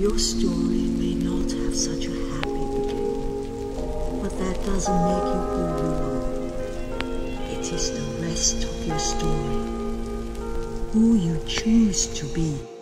Your story may not have such a happy beginning, but that doesn't make you who you are. It is the rest of your story, who you choose to be.